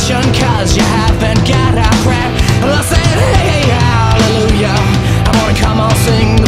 salvation, cause you haven't got a prayer. And I said, hey, hallelujah, I wanna come on, sing